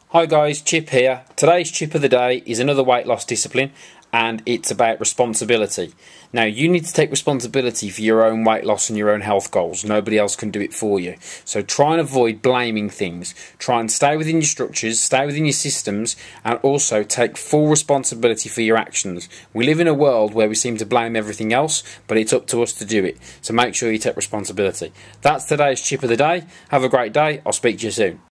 Hi guys, Chip here. Today's Chip of the Day is another weight loss discipline, and it's about responsibility. Now, you need to take responsibility for your own weight loss and your own health goals. Nobody else can do it for you. So try and avoid blaming things. Try and stay within your structures, stay within your systems, and also take full responsibility for your actions. We live in a world where we seem to blame everything else, but it's up to us to do it. So make sure you take responsibility. That's today's Chip of the Day. Have a great day. I'll speak to you soon.